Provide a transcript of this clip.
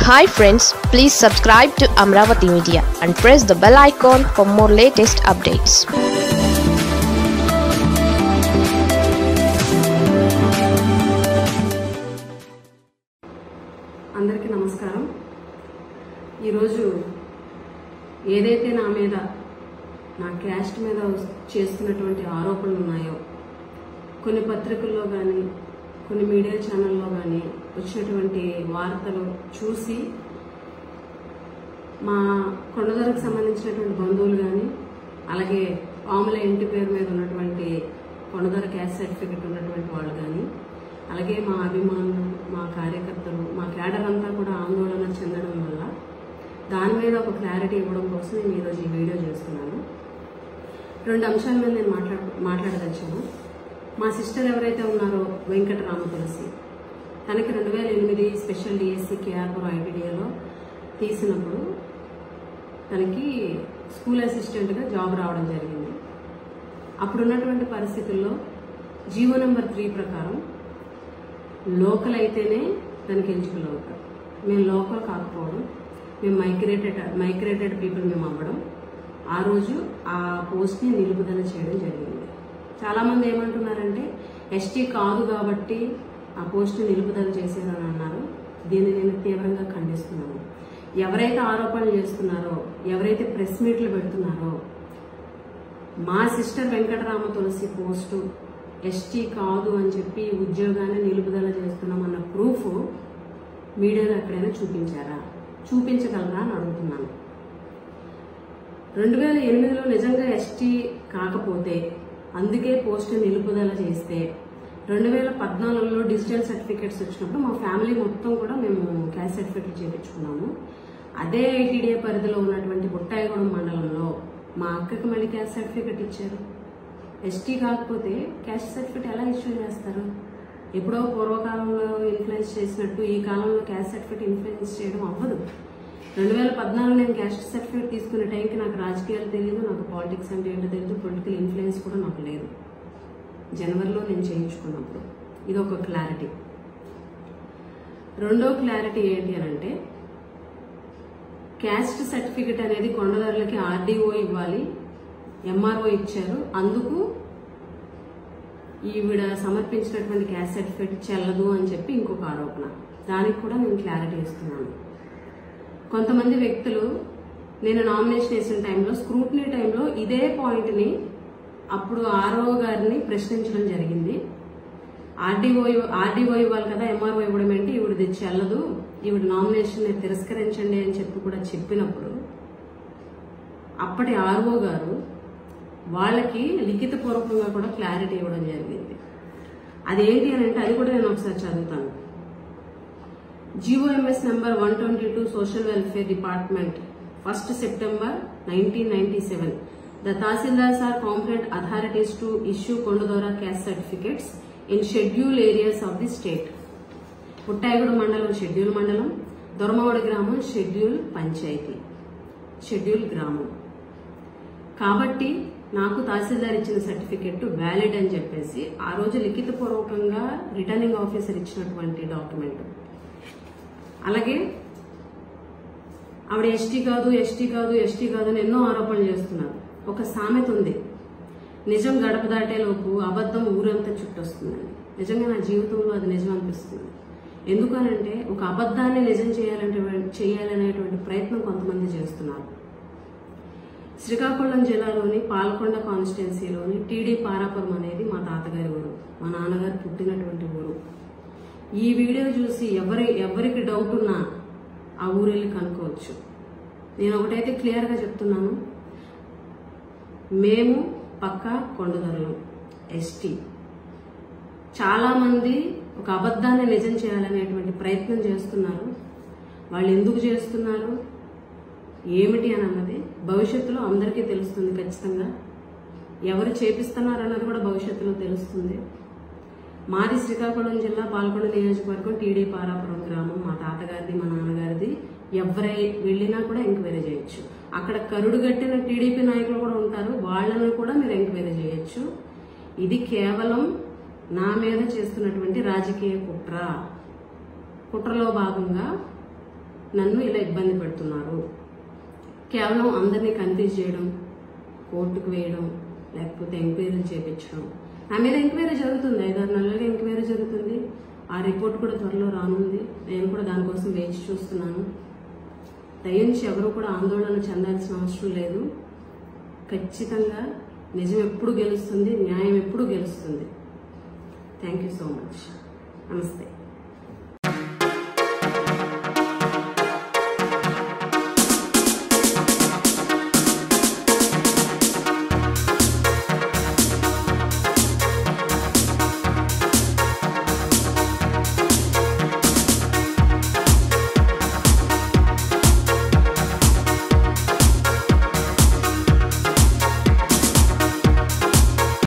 Hi friends, please subscribe to Amravati Media and press the bell icon for more latest updates. అందరికీ నమస్కారం. ఈ రోజు ఏదైతే నా క్యాస్ట్ మీద చేస్తున్నటువంటి ఆరోపణలు ఉన్నాయో కొన్ని పత్రికల్లో గాని కొన్ని మీడియా ఛానల్లో గాని వచ్చినటువంటి వార్తలు చూసి మా కొండదరకు సంబంధించినటువంటి బంధువులు గాని అలాగే ఆమల ఇంటి పేరు మీద ఉన్నటువంటి కొండదర క్యాస్ట్ సర్టిఫికెట్ ఉన్నటువంటి వాళ్ళు గాని అలాగే మా అభిమానులు మా కార్యకర్తలు మా క్యాడర్ అంతా కూడా ఆందోళన చెందడం వల్ల దాని మీద ఒక క్లారిటీ ఇవ్వడం కోసం నేను ఈరోజు ఈ వీడియో చేస్తున్నాను. రెండు అంశాల మీద నేను మాట్లాడదచ్చాను. మా సిస్టర్ ఎవరైతే ఉన్నారో వెంకట రామ తులసి, తనకి 2008 స్పెషల్ డిఎస్సి కేఆర్పురం ఐటీడీఏలో తీసినప్పుడు తనకి స్కూల్ అసిస్టెంట్గా జాబ్ రావడం జరిగింది. అప్పుడున్నటువంటి పరిస్థితుల్లో జీవో నెంబర్ 3 ప్రకారం లోకల్ అయితేనే తనకి ఎంచుకలు అవుతారు. మేము లోకల్ కాకపోవడం, మేము మైగ్రేటెడ్ పీపుల్ మేము అవ్వడం, ఆ రోజు ఆ పోస్ట్ని నిలుపుదల చేయడం జరిగింది. చాలామంది ఏమంటున్నారంటే ఎస్టీ కాదు కాబట్టి ఆ పోస్ట్ని నిలుపుదల చేసేదని అన్నారు. దీన్ని నేను తీవ్రంగా ఖండిస్తున్నాను. ఎవరైతే ఆరోపణలు చేస్తున్నారో, ఎవరైతే ప్రెస్ మీట్లు పెడుతున్నారో, మా sister Venkatarama Tulasi post ST కాదు అని చెప్పి ఉద్యోగాన్ని నిలుపుదల చేస్తున్నామన్న ప్రూఫ్ మీడియాలో ఎక్కడైనా చూపించారా? చూపించగలరా అని అడుగుతున్నాను. 2008లో నిజంగా ఎస్టీ కాకపోతే అందుకే పోస్ట్ నిలుపుదల చేస్తే 2014లో డిజిటల్ సర్టిఫికేట్స్ వచ్చినప్పుడు మా ఫ్యామిలీ మొత్తం కూడా మేము క్యాస్ట్ సర్టిఫికేట్ చేయించుకున్నాము. అదే ఐటీడీఏ పరిధిలో ఉన్నటువంటి బుట్టాయిగూడెం మండలంలో మా అక్కకి మళ్ళీ క్యాస్ట్ సర్టిఫికేట్ ఇచ్చారు. ఎస్టీ కాకపోతే క్యాస్ట్ సర్టిఫికేట్ ఎలా ఇష్యూ చేస్తారు? ఎప్పుడో పూర్వకాలంలో ఇన్ఫ్లుయెన్స్ చేసినట్టు ఈ కాలంలో క్యాస్ట్ సర్టిఫికేట్ ఇన్ఫ్లుయెన్స్ చేయడం అవ్వదు. 2014 నేను క్యాస్ట్ సర్టిఫికేట్ తీసుకునే టైంకి నాకు రాజకీయాలు తెలియదు, నాకు పాలిటిక్స్ అంటే ఏంటో తెలియదు, పొలిటికల్ ఇన్ఫ్లుయెన్స్ కూడా నాకు లేదు. జనవరిలో నేను చేయించుకున్నప్పుడు ఇది ఒక క్లారిటీ. రెండో క్లారిటీ ఏంటి అని అంటే, క్యాస్ట్ సర్టిఫికేట్ అనేది కొండదారులకి ఆర్డీఓ ఇవ్వాలి, ఎంఆర్ఓ ఇచ్చారు, అందుకు ఈవిడ సమర్పించినటువంటి క్యాస్ట్ సర్టిఫికేట్ చెల్లదు అని చెప్పి ఇంకొక ఆరోపణ. దానికి కూడా నేను క్లారిటీ ఇస్తున్నాను. కొంతమంది వ్యక్తులు నేను నామినేషన్ వేసిన టైంలో, స్క్రూటినీ టైంలో ఇదే పాయింట్ని అప్పుడు ఆర్ఓ గారిని ప్రశ్నించడం జరిగింది. ఆర్డీఓ ఇవ్వాలి కదా, ఎంఆర్ఓ ఇవ్వడం ఏంటి, ఈవిడది చెల్లదు, ఈవిడ నామినేషన్ తిరస్కరించండి అని చెప్పి కూడా చెప్పినప్పుడు అప్పటి ఆర్ఓ గారు వాళ్ళకి లిఖితపూర్వకంగా కూడా క్లారిటీ ఇవ్వడం జరిగింది. అదేంటి అని అంటే అది కూడా నేను ఒకసారి చదువుతాను. GOMS number 122 Social Welfare Department 1st September 1997. The Tahsildars are competent authorities to issue Kondadora caste certificates in scheduled areas of the state. Puttaigudu Mandalam scheduled Mandalam, Dormavadi Gramam scheduled Panchayati, scheduled Gramam. Kabatti నాకు తహసీల్దార్ ఇచ్చిన certificate valid అని చెప్పేసి ఆ రోజు లిఖితపూర్వకంగా returning officer ఇచ్చినటువంటి document. అలాగే ఆవిడ ఎస్టీ కాదు అని ఎన్నో ఆరోపణలు చేస్తున్నారు. ఒక సామెత ఉంది, నిజం గడప దాటేలోపు అబద్ధం ఊరంతా చుట్టొస్తుందని. నిజంగా నా జీవితంలో అది నిజం అనిపిస్తుంది. ఎందుకనంటే ఒక అబద్ధాన్ని నిజం చేయాలనేటువంటి ప్రయత్నం కొంతమంది చేస్తున్నారు. శ్రీకాకుళం జిల్లాలోని పాల్కొండ కాన్స్టిట్యున్సీలోని టీడీ పారాపురం అనేది మా తాతగారి ఊరు, మా నాన్నగారు పుట్టినటువంటి ఊరు. ఈ వీడియో చూసి ఎవరికి డౌట్ ఉన్నా ఆ ఊరు వెళ్ళి కనుక్కోవచ్చు. నేను ఒకటైతే క్లియర్గా చెప్తున్నాను, మేము పక్కా కొండదొరలం, ఎస్టీ. చాలా మంది ఒక అబద్ధాన్ని నిజం చేయాలనేటువంటి ప్రయత్నం చేస్తున్నారు. వాళ్ళు ఎందుకు చేస్తున్నారు ఏమిటి అని అన్నది భవిష్యత్తులో అందరికీ తెలుస్తుంది. ఖచ్చితంగా ఎవరు చేపిస్తున్నారు అన్నది కూడా భవిష్యత్తులో తెలుస్తుంది. మాది శ్రీకాకుళం జిల్లా పాల్కొండ నియోజకవర్గం టీడీ పారాపురం గ్రామం. మా తాతగారిది మా నాన్నగారిది. ఎవరై వెళ్ళినా కూడా ఎంక్వైరీ చేయొచ్చు. అక్కడ కరుడు గట్టిన టీడీపీ నాయకులు కూడా ఉంటారు, వాళ్ళను కూడా మీరు ఎంక్వైరీ చేయొచ్చు. ఇది కేవలం నా మీద చేస్తున్నటువంటి రాజకీయ కుట్రలో భాగంగా నన్ను ఇలా ఇబ్బంది పెడుతున్నారు. కేవలం అందరినీ కన్ఫ్యూజ్ చేయడం, కోర్టుకు వేయడం, లేకపోతే ఎంక్వైరీలు చేయించడం. నా మీద ఎంక్వైరీ జరుగుతుంది, 5-6 నెలలుగా ఎంక్వైరీ జరుగుతుంది. ఆ రిపోర్ట్ కూడా త్వరలో రానుంది. నేను కూడా దానికోసం వేచి చూస్తున్నాను. దయించి ఎవరు కూడా ఆందోళన చెందాల్సిన అవసరం లేదు. ఖచ్చితంగా నిజం ఎప్పుడు గెలుస్తుంది, న్యాయం ఎప్పుడు గెలుస్తుంది. Thank you so much. నమస్తే.